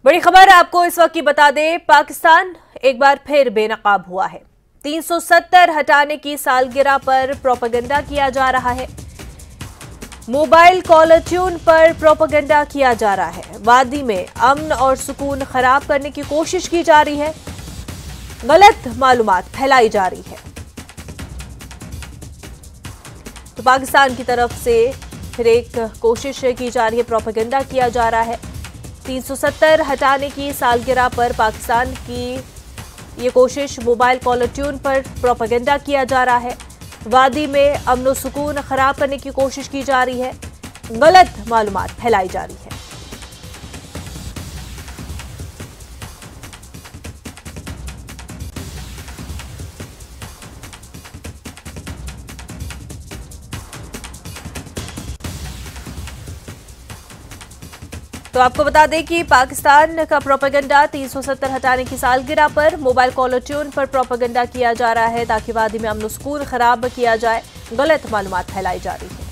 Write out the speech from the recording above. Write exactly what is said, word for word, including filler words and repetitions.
बड़ी खबर आपको इस वक्त की बता दें, पाकिस्तान एक बार फिर बेनकाब हुआ है। तीन सौ सत्तर हटाने की सालगिरह पर प्रोपेगेंडा किया जा रहा है। मोबाइल कॉलर ट्यून पर प्रोपेगेंडा किया जा रहा है। वादी में अमन और सुकून खराब करने की कोशिश की जा रही है। गलत मालूमात फैलाई जा रही है। तो पाकिस्तान की तरफ से फिर एक कोशिश की जा रही है, प्रोपेगेंडा किया जा रहा है। तीन सौ सत्तर हटाने की सालगिरह पर पाकिस्तान की ये कोशिश, मोबाइल कॉलर ट्यून पर प्रोपेगेंडा किया जा रहा है। वादी में अमन और सुकून खराब करने की कोशिश की जा रही है। गलत मालूमात फैलाई जा रही है। तो आपको बता दें कि पाकिस्तान का प्रोपेगेंडा तीन सौ सत्तर हटाने की सालगिरह पर मोबाइल कॉलर ट्यून पर प्रोपेगेंडा किया जा रहा है ताकि वादी में अमन सुकून खराब किया जाए। गलत मालूमात फैलाई जा रही है।